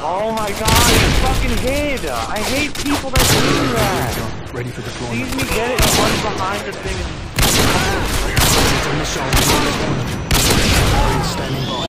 Oh my god, it's fucking hid! I hate people that do that! Ready for deployment. Sees me get it and runs behind the thing and...